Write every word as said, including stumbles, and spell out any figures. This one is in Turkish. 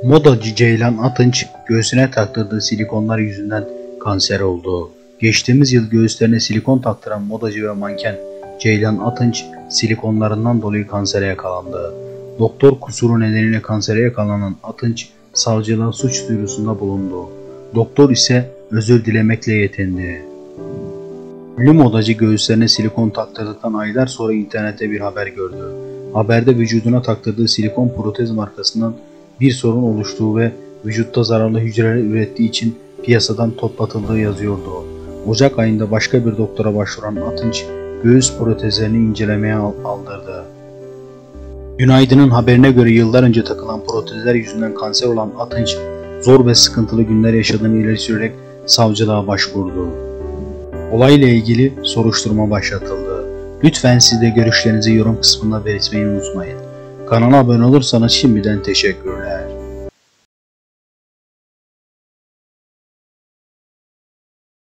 Modacı Ceylan Atınç göğsüne taktırdığı silikonlar yüzünden kanser oldu. Geçtiğimiz yıl göğüslerine silikon taktıran modacı ve manken Ceylan Atınç silikonlarından dolayı kansere yakalandı. Doktor kusuru nedeniyle kansere yakalanan Atınç savcılığa suç duyurusunda bulundu. Doktor ise özür dilemekle yetindi. Ünlü modacı göğüslerine silikon taktırdıktan aylar sonra internette bir haber gördü. Haberde vücuduna taktırdığı silikon protez markasından bir sorun oluştuğu ve vücutta zararlı hücreler ürettiği için piyasadan toplatıldığı yazıyordu. Ocak ayında başka bir doktora başvuran Atınç göğüs protezlerini incelemeye aldırdı. Günaydın'ın haberine göre yıllar önce takılan protezler yüzünden kanser olan Atınç zor ve sıkıntılı günler yaşadığını ileri sürerek savcılığa başvurdu. Olayla ilgili soruşturma başlatıldı. Lütfen siz de görüşlerinizi yorum kısmında belirtmeyi unutmayın. Kanala abone olursanız şimdiden teşekkürler.